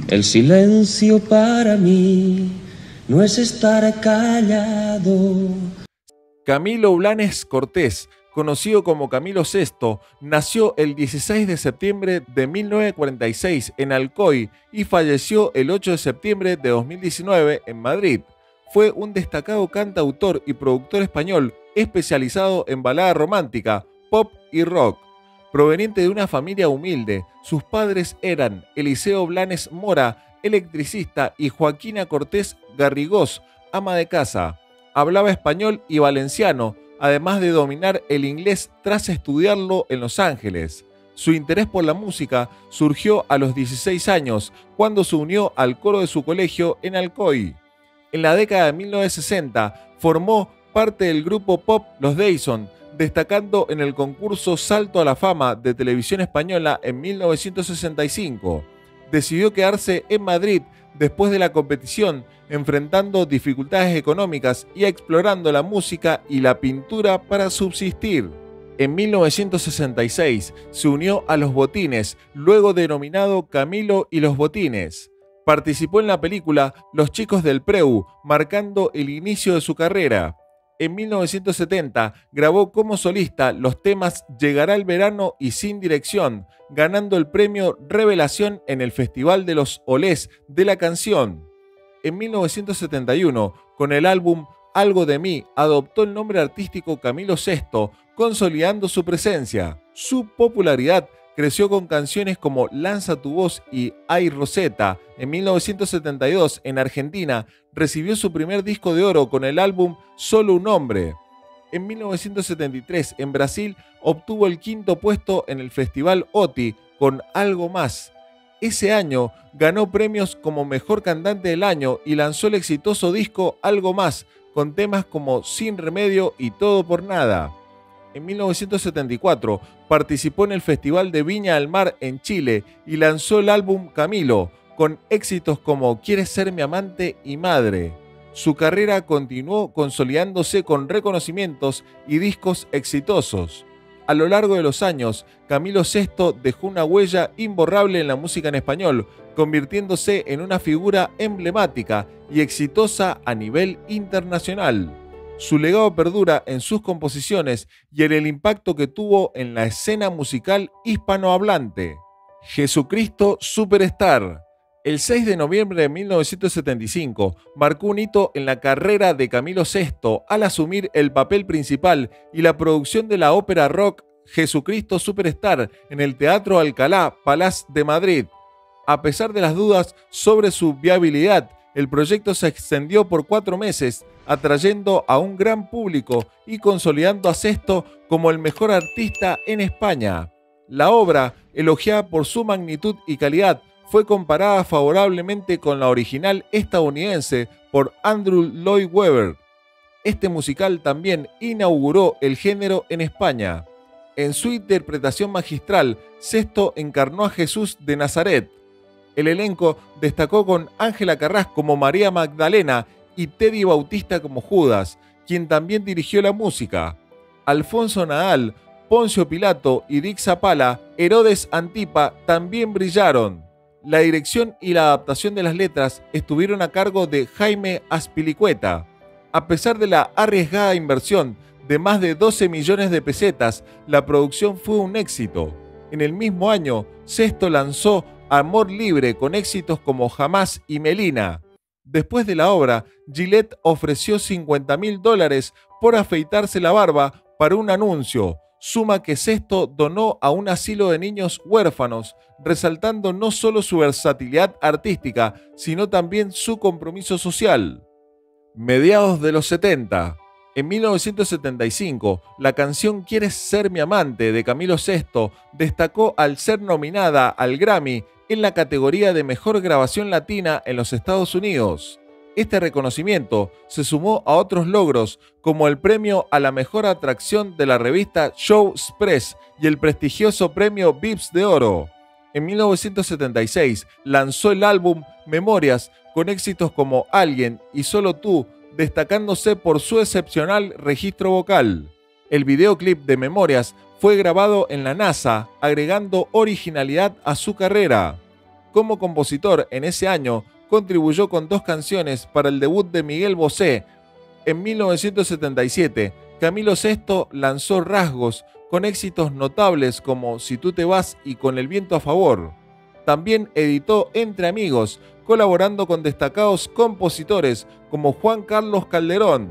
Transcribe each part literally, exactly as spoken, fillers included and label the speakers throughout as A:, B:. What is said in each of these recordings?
A: El silencio para mí no es estar callado.
B: Camilo Blanes Cortés, conocido como Camilo sexto, nació el dieciséis de septiembre de mil novecientos cuarenta y seis en Alcoy y falleció el ocho de septiembre de dos mil diecinueve en Madrid. Fue un destacado cantautor y productor español especializado en balada romántica, pop y rock. Proveniente de una familia humilde, sus padres eran Eliseo Blanes Mora, electricista, y Joaquina Cortés Garrigós, ama de casa. Hablaba español y valenciano, además de dominar el inglés tras estudiarlo en Los Ángeles. Su interés por la música surgió a los dieciséis años, cuando se unió al coro de su colegio en Alcoy. En la década de mil novecientos sesenta formó parte del grupo pop Los Dyson, destacando en el concurso Salto a la Fama de Televisión Española en mil novecientos sesenta y cinco. Decidió quedarse en Madrid después de la competición, enfrentando dificultades económicas y explorando la música y la pintura para subsistir. En mil novecientos sesenta y seis se unió a Los Botines, luego denominado Camilo y los Botines. Participó en la película Los Chicos del Preu, marcando el inicio de su carrera. En mil novecientos setenta grabó como solista los temas Llegará el verano y Sin dirección, ganando el premio Revelación en el Festival de los Olés de la canción. En mil novecientos setenta y uno, con el álbum Algo de mí, adoptó el nombre artístico Camilo sexto, consolidando su presencia. Su popularidad creció con canciones como Lanza tu voz y Ay Rosetta. En mil novecientos setenta y dos, en Argentina, recibió su primer disco de oro con el álbum Solo un hombre. En mil novecientos setenta y tres, en Brasil, obtuvo el quinto puesto en el Festival O T I con Algo Más. Ese año ganó premios como Mejor Cantante del Año y lanzó el exitoso disco Algo Más, con temas como Sin Remedio y Todo por Nada. En mil novecientos setenta y cuatro participó en el Festival de Viña del Mar en Chile y lanzó el álbum Camilo, con éxitos como Quieres ser mi amante y Madre. Su carrera continuó consolidándose con reconocimientos y discos exitosos. A lo largo de los años, Camilo sexto dejó una huella imborrable en la música en español, convirtiéndose en una figura emblemática y exitosa a nivel internacional. Su legado perdura en sus composiciones y en el impacto que tuvo en la escena musical hispanohablante. Jesucristo Superstar. El seis de noviembre de mil novecientos setenta y cinco marcó un hito en la carrera de Camilo sexto al asumir el papel principal y la producción de la ópera rock Jesucristo Superstar en el Teatro Alcalá Palace de Madrid. A pesar de las dudas sobre su viabilidad, el proyecto se extendió por cuatro meses, atrayendo a un gran público y consolidando a Sesto como el mejor artista en España. La obra, elogiada por su magnitud y calidad, fue comparada favorablemente con la original estadounidense por Andrew Lloyd Webber. Este musical también inauguró el género en España. En su interpretación magistral, Sesto encarnó a Jesús de Nazaret. El elenco destacó con Ángela Carrás como María Magdalena y Teddy Bautista como Judas, quien también dirigió la música. Alfonso Nadal, Poncio Pilato y Dick Zapala, Herodes Antipa, también brillaron. La dirección y la adaptación de las letras estuvieron a cargo de Jaime Azpilicueta. A pesar de la arriesgada inversión de más de doce millones de pesetas, la producción fue un éxito. En el mismo año, Sesto lanzó Amor Libre con éxitos como Jamás y Melina. Después de la obra, Gillette ofreció cincuenta mil dólares por afeitarse la barba para un anuncio, suma que Sesto donó a un asilo de niños huérfanos, resaltando no solo su versatilidad artística, sino también su compromiso social. Mediados de los setenta. En mil novecientos setenta y cinco, la canción Quieres ser mi amante de Camilo sexto destacó al ser nominada al Grammy en la categoría de Mejor Grabación Latina en los Estados Unidos. Este reconocimiento se sumó a otros logros como el premio a la mejor atracción de la revista Show Express y el prestigioso premio Vips de Oro. En mil novecientos setenta y seis lanzó el álbum Memorias con éxitos como Alguien y Solo tú, destacándose por su excepcional registro vocal. El videoclip de Memorias fue grabado en la NASA, agregando originalidad a su carrera. Como compositor en ese año, contribuyó con dos canciones para el debut de Miguel Bosé. En mil novecientos setenta y siete, Camilo Sesto lanzó Rasgos, con éxitos notables como Si tú te vas y Con el viento a favor. También editó Entre Amigos, colaborando con destacados compositores como Juan Carlos Calderón.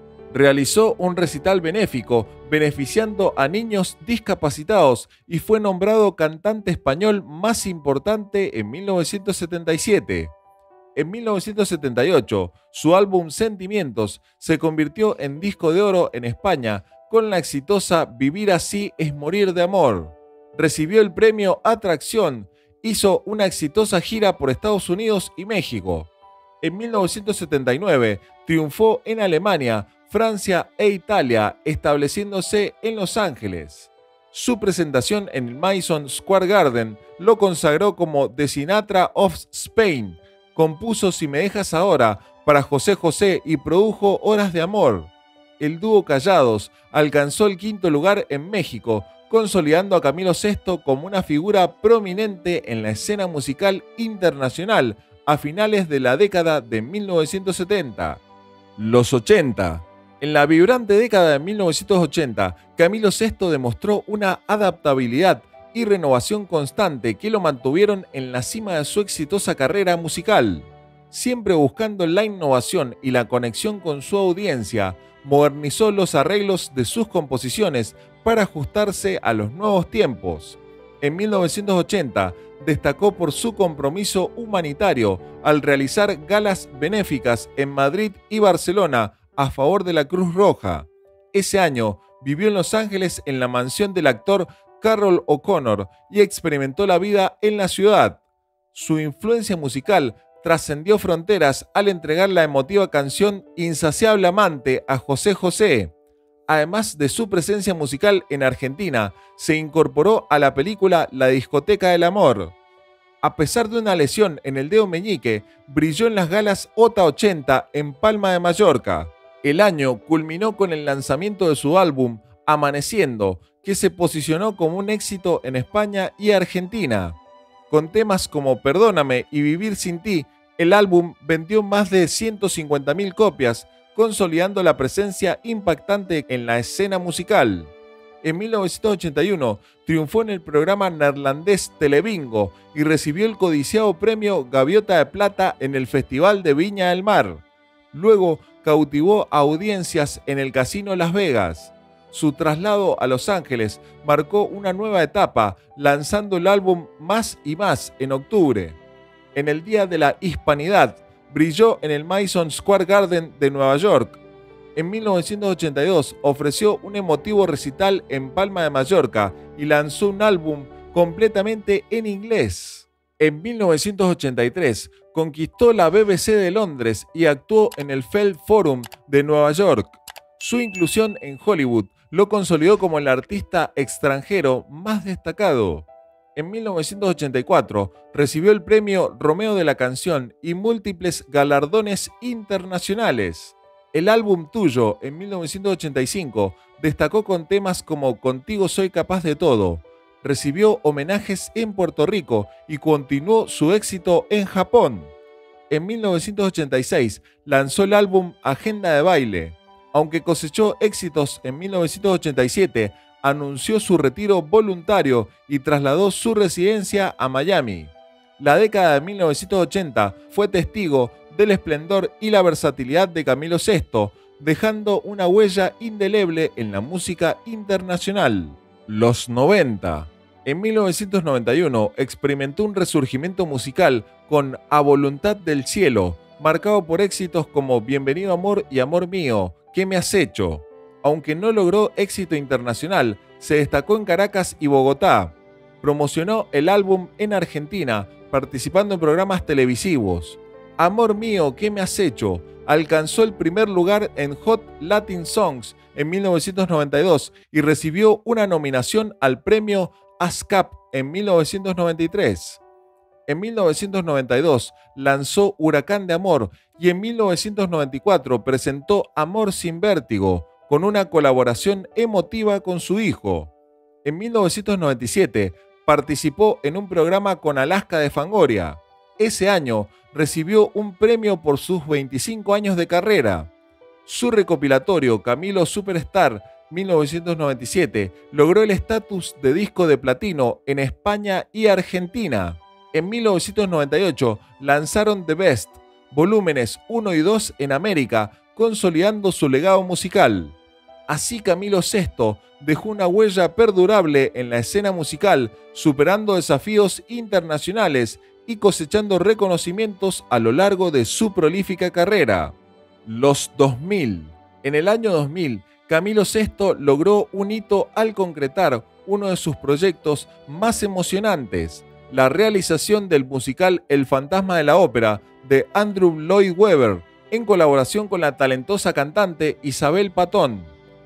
B: Realizó un recital benéfico beneficiando a niños discapacitados y fue nombrado cantante español más importante en mil novecientos setenta y siete. En mil novecientos setenta y ocho, su álbum Sentimientos se convirtió en disco de oro en España con la exitosa Vivir así es morir de amor. Recibió el premio Atracción, hizo una exitosa gira por Estados Unidos y México. En mil novecientos setenta y nueve triunfó en Alemania, Francia e Italia, estableciéndose en Los Ángeles. Su presentación en el Madison Square Garden lo consagró como The Sinatra of Spain. Compuso Si me dejas ahora para José José y produjo Horas de amor. El dúo Callados alcanzó el quinto lugar en México, consolidando a Camilo Sesto como una figura prominente en la escena musical internacional a finales de la década de mil novecientos setenta. Los ochenta. En la vibrante década de mil novecientos ochenta, Camilo Sesto demostró una adaptabilidad y renovación constante que lo mantuvieron en la cima de su exitosa carrera musical. Siempre buscando la innovación y la conexión con su audiencia, modernizó los arreglos de sus composiciones para ajustarse a los nuevos tiempos. En mil novecientos ochenta, destacó por su compromiso humanitario al realizar galas benéficas en Madrid y Barcelona a favor de la Cruz Roja. Ese año vivió en Los Ángeles en la mansión del actor Carroll O'Connor y experimentó la vida en la ciudad. Su influencia musical trascendió fronteras al entregar la emotiva canción Insaciable Amante a José José. Además de su presencia musical en Argentina, se incorporó a la película La Discoteca del Amor. A pesar de una lesión en el dedo meñique, brilló en las galas O T A ochenta en Palma de Mallorca. El año culminó con el lanzamiento de su álbum Amaneciendo, que se posicionó como un éxito en España y Argentina. Con temas como Perdóname y Vivir sin ti, el álbum vendió más de ciento cincuenta mil copias, consolidando la presencia impactante en la escena musical. En mil novecientos ochenta y uno triunfó en el programa neerlandés Telebingo y recibió el codiciado premio Gaviota de Plata en el Festival de Viña del Mar. Luego cautivó a audiencias en el Casino Las Vegas. Su traslado a Los Ángeles marcó una nueva etapa, lanzando el álbum Más y Más en octubre. En el Día de la Hispanidad, brilló en el Madison Square Garden de Nueva York. En mil novecientos ochenta y dos ofreció un emotivo recital en Palma de Mallorca y lanzó un álbum completamente en inglés. En mil novecientos ochenta y tres conquistó la B B C de Londres y actuó en el Feld Forum de Nueva York. Su inclusión en Hollywood lo consolidó como el artista extranjero más destacado. En mil novecientos ochenta y cuatro recibió el premio Romeo de la Canción y múltiples galardones internacionales. El álbum Tuyo, en mil novecientos ochenta y cinco, destacó con temas como Contigo soy capaz de todo. Recibió homenajes en Puerto Rico y continuó su éxito en Japón. En mil novecientos ochenta y seis lanzó el álbum Agenda de Baile. Aunque cosechó éxitos en mil novecientos ochenta y siete, anunció su retiro voluntario y trasladó su residencia a Miami. La década de mil novecientos ochenta fue testigo del esplendor y la versatilidad de Camilo Sesto, dejando una huella indeleble en la música internacional. Los noventa. En mil novecientos noventa y uno experimentó un resurgimiento musical con A Voluntad del Cielo, marcado por éxitos como Bienvenido Amor y Amor Mío, ¿Qué me has hecho? Aunque no logró éxito internacional, se destacó en Caracas y Bogotá. Promocionó el álbum en Argentina, participando en programas televisivos. Amor Mío, ¿Qué me has hecho? Alcanzó el primer lugar en Hot Latin Songs en mil novecientos noventa y dos y recibió una nominación al premio ASCAP en mil novecientos noventa y tres. En mil novecientos noventa y dos lanzó Huracán de Amor y en mil novecientos noventa y cuatro presentó Amor sin Vértigo, con una colaboración emotiva con su hijo. En mil novecientos noventa y siete participó en un programa con Alaska de Fangoria. Ese año recibió un premio por sus veinticinco años de carrera. Su recopilatorio Camilo Superstar mil novecientos noventa y siete logró el estatus de disco de platino en España y Argentina. En mil novecientos noventa y ocho lanzaron The Best, volúmenes uno y dos en América, consolidando su legado musical. Así Camilo sexto dejó una huella perdurable en la escena musical, superando desafíos internacionales y cosechando reconocimientos a lo largo de su prolífica carrera. Los dos mil. En el año dos mil, Camilo sexto logró un hito al concretar uno de sus proyectos más emocionantes, la realización del musical El fantasma de la ópera de Andrew Lloyd Webber, en colaboración con la talentosa cantante Isabel Patton.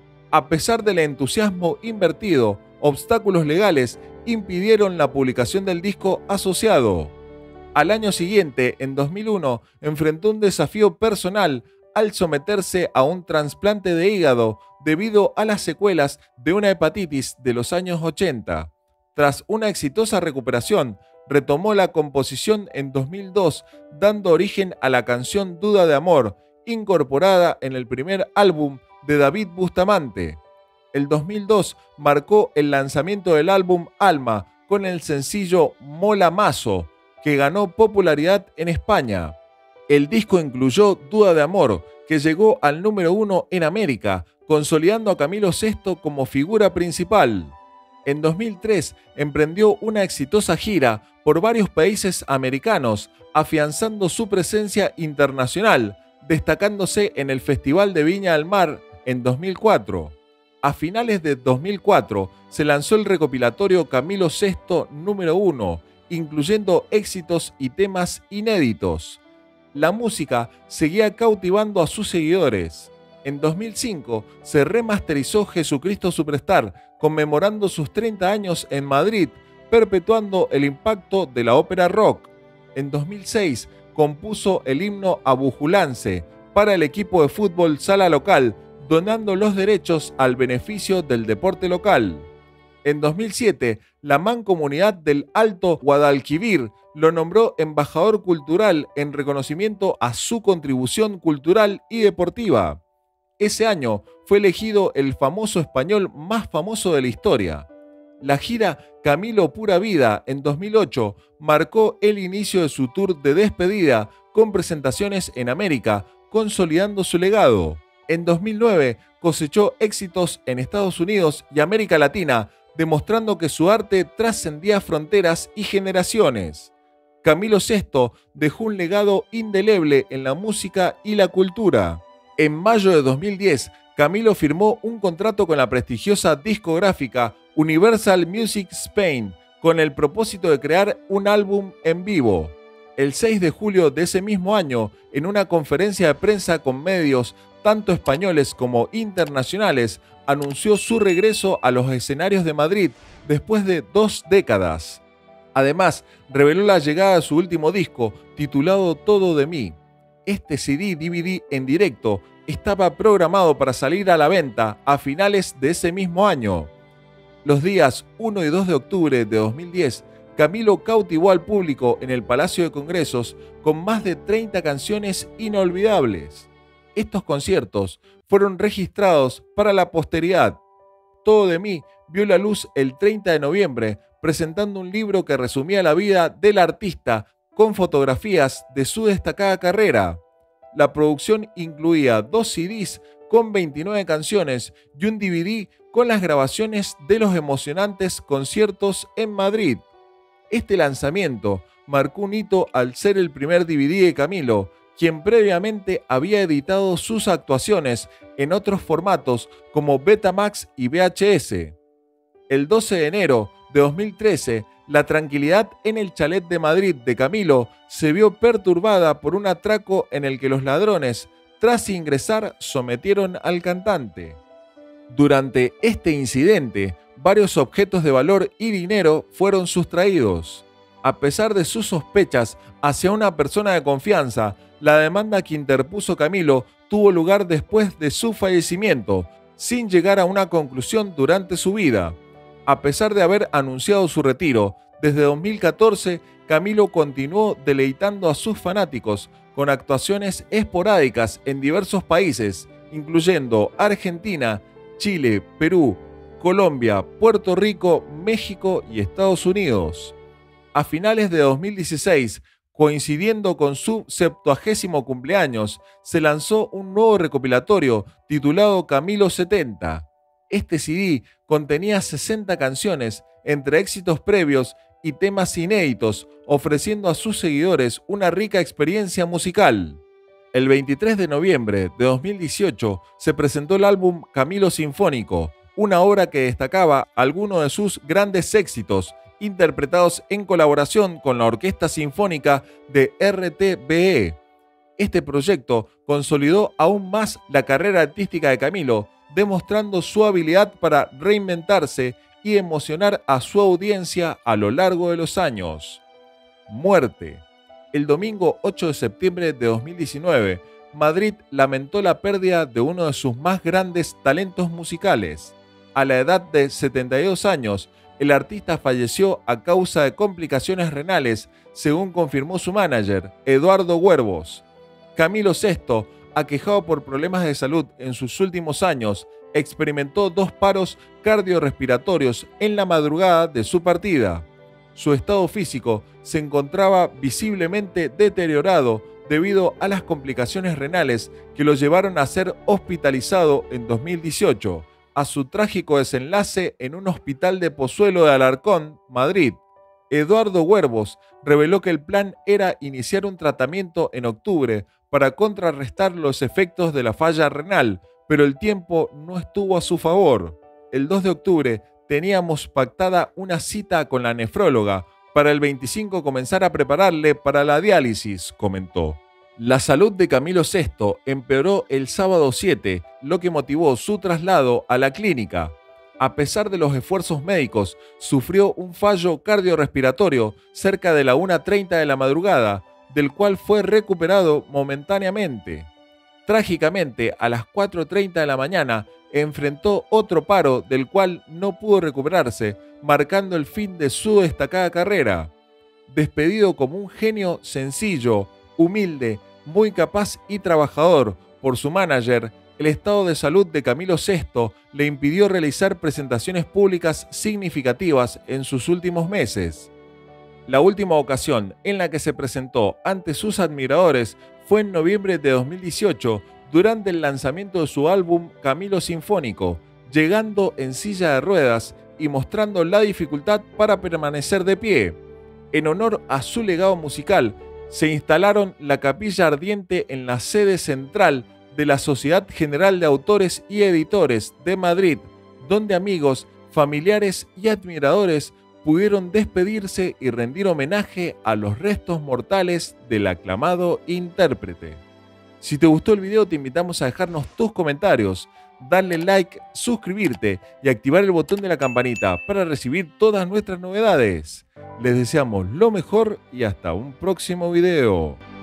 B: A pesar del entusiasmo invertido, obstáculos legales impidieron la publicación del disco asociado. Al año siguiente, en dos mil uno, enfrentó un desafío personal al someterse a un trasplante de hígado debido a las secuelas de una hepatitis de los años ochenta. Tras una exitosa recuperación, retomó la composición en dos mil dos, dando origen a la canción Duda de Amor, incorporada en el primer álbum de David Bustamante. El dos mil dos marcó el lanzamiento del álbum Alma con el sencillo Mola Mazo, que ganó popularidad en España. El disco incluyó Duda de Amor, que llegó al número uno en América, consolidando a Camilo sexto como figura principal. En dos mil tres emprendió una exitosa gira por varios países americanos, afianzando su presencia internacional, destacándose en el Festival de Viña del Mar en dos mil cuatro. A finales de dos mil cuatro se lanzó el recopilatorio Camilo sexto número uno, incluyendo éxitos y temas inéditos. La música seguía cautivando a sus seguidores. En dos mil cinco se remasterizó Jesucristo Superstar, conmemorando sus treinta años en Madrid, perpetuando el impacto de la ópera rock. En dos mil seis compuso el himno Abujulance para el equipo de fútbol Sala Local, donando los derechos al beneficio del deporte local. En dos mil siete, la Mancomunidad del Alto Guadalquivir lo nombró embajador cultural en reconocimiento a su contribución cultural y deportiva. Ese año fue elegido el famoso español más famoso de la historia. La gira Camilo Pura Vida en dos mil ocho marcó el inicio de su tour de despedida con presentaciones en América, consolidando su legado. En dos mil nueve cosechó éxitos en Estados Unidos y América Latina, demostrando que su arte trascendía fronteras y generaciones. Camilo sexto dejó un legado indeleble en la música y la cultura. En mayo de dos mil diez, Camilo firmó un contrato con la prestigiosa discográfica Universal Music Spain con el propósito de crear un álbum en vivo. El seis de julio de ese mismo año, en una conferencia de prensa con medios tanto españoles como internacionales, anunció su regreso a los escenarios de Madrid después de dos décadas. Además, reveló la llegada de su último disco, titulado Todo de mí. Este C D D V D en directo estaba programado para salir a la venta a finales de ese mismo año. Los días uno y dos de octubre de dos mil diez, Camilo cautivó al público en el Palacio de Congresos con más de treinta canciones inolvidables. Estos conciertos fueron registrados para la posteridad. Todo de mí vio la luz el treinta de noviembre, presentando un libro que resumía la vida del artista con fotografías de su destacada carrera. La producción incluía dos C Ds con veintinueve canciones y un D V D con las grabaciones de los emocionantes conciertos en Madrid. Este lanzamiento marcó un hito al ser el primer D V D de Camilo, quien previamente había editado sus actuaciones en otros formatos como Betamax y V H S. El doce de enero de dos mil trece, la tranquilidad en el chalet de Madrid de Camilo se vio perturbada por un atraco en el que los ladrones, tras ingresar, sometieron al cantante. Durante este incidente, varios objetos de valor y dinero fueron sustraídos. A pesar de sus sospechas hacia una persona de confianza, la demanda que interpuso Camilo tuvo lugar después de su fallecimiento, sin llegar a una conclusión durante su vida. A pesar de haber anunciado su retiro, desde dos mil catorce Camilo continuó deleitando a sus fanáticos con actuaciones esporádicas en diversos países, incluyendo Argentina, Chile, Perú, Colombia, Puerto Rico, México y Estados Unidos. A finales de dos mil dieciséis, coincidiendo con su septuagésimo cumpleaños, se lanzó un nuevo recopilatorio titulado Camilo setenta. Este C D contenía sesenta canciones, entre éxitos previos y temas inéditos, ofreciendo a sus seguidores una rica experiencia musical. El veintitrés de noviembre de dos mil dieciocho se presentó el álbum Camilo Sinfónico, una obra que destacaba algunos de sus grandes éxitos, interpretados en colaboración con la Orquesta Sinfónica de R T V E. Este proyecto consolidó aún más la carrera artística de Camilo, demostrando su habilidad para reinventarse y emocionar a su audiencia a lo largo de los años. Muerte. El domingo ocho de septiembre de dos mil diecinueve, Madrid lamentó la pérdida de uno de sus más grandes talentos musicales. A la edad de setenta y dos años, el artista falleció a causa de complicaciones renales, según confirmó su manager, Eduardo Huervos. Camilo sexto, aquejado por problemas de salud en sus últimos años, experimentó dos paros cardiorrespiratorios en la madrugada de su partida. Su estado físico se encontraba visiblemente deteriorado debido a las complicaciones renales que lo llevaron a ser hospitalizado en dos mil dieciocho, a su trágico desenlace en un hospital de Pozuelo de Alarcón, Madrid. Eduardo Huervos reveló que el plan era iniciar un tratamiento en octubre para contrarrestar los efectos de la falla renal, pero el tiempo no estuvo a su favor. El dos de octubre teníamos pactada una cita con la nefróloga para el veinticinco comenzar a prepararle para la diálisis, comentó. La salud de Camilo sexto empeoró el sábado siete, lo que motivó su traslado a la clínica. A pesar de los esfuerzos médicos, sufrió un fallo cardiorrespiratorio cerca de la una treinta de la madrugada, del cual fue recuperado momentáneamente. Trágicamente, a las cuatro treinta de la mañana, enfrentó otro paro del cual no pudo recuperarse, marcando el fin de su destacada carrera. Despedido como un genio sencillo, humilde, muy capaz y trabajador por su manager, el estado de salud de Camilo sexto le impidió realizar presentaciones públicas significativas en sus últimos meses. La última ocasión en la que se presentó ante sus admiradores fue en noviembre de dos mil dieciocho, durante el lanzamiento de su álbum Camilo Sinfónico, llegando en silla de ruedas y mostrando la dificultad para permanecer de pie. En honor a su legado musical, se instalaron la capilla ardiente en la sede central de la Sociedad General de Autores y Editores de Madrid, donde amigos, familiares y admiradores pudieron despedirse y rendir homenaje a los restos mortales del aclamado intérprete. Si te gustó el video, te invitamos a dejarnos tus comentarios, darle like, suscribirte y activar el botón de la campanita para recibir todas nuestras novedades. Les deseamos lo mejor y hasta un próximo video.